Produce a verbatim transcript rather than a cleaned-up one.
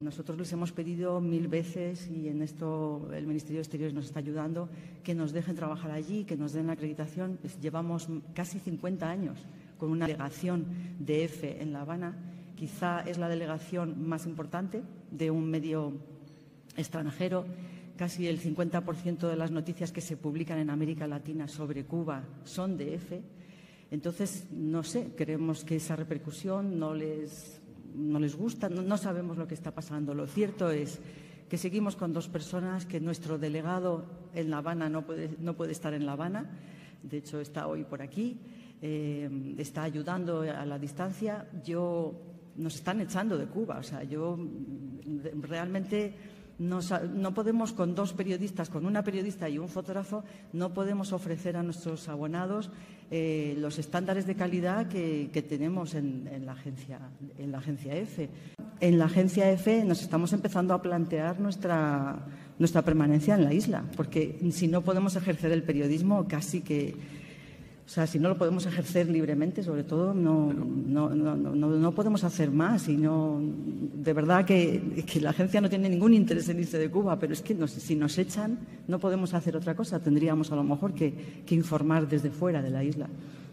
Nosotros les hemos pedido mil veces, y en esto el Ministerio de Exteriores nos está ayudando, que nos dejen trabajar allí, que nos den la acreditación. Llevamos casi cincuenta años con una delegación de EFE en La Habana. Quizá es la delegación más importante de un medio extranjero. Casi el cincuenta por ciento de las noticias que se publican en América Latina sobre Cuba son de EFE. Entonces, no sé, creemos que esa repercusión no les, no les gusta, no, no sabemos lo que está pasando. Lo cierto es que seguimos con dos personas, que nuestro delegado en La Habana no puede, no puede estar en La Habana, de hecho está hoy por aquí, eh, está ayudando a la distancia. Yo, nos están echando de Cuba, o sea, yo realmente... Nos, no podemos, con dos periodistas, con una periodista y un fotógrafo, no podemos ofrecer a nuestros abonados eh, los estándares de calidad que, que tenemos en, en, la agencia, en la agencia EFE. En la agencia EFE nos estamos empezando a plantear nuestra, nuestra permanencia en la isla, porque si no podemos ejercer el periodismo, casi que... O sea, si no lo podemos ejercer libremente, sobre todo, no, no, no, no, no podemos hacer más. Y no, de verdad que, que la agencia no tiene ningún interés en irse de Cuba, pero es que nos, si nos echan no podemos hacer otra cosa. Tendríamos a lo mejor que, que informar desde fuera de la isla.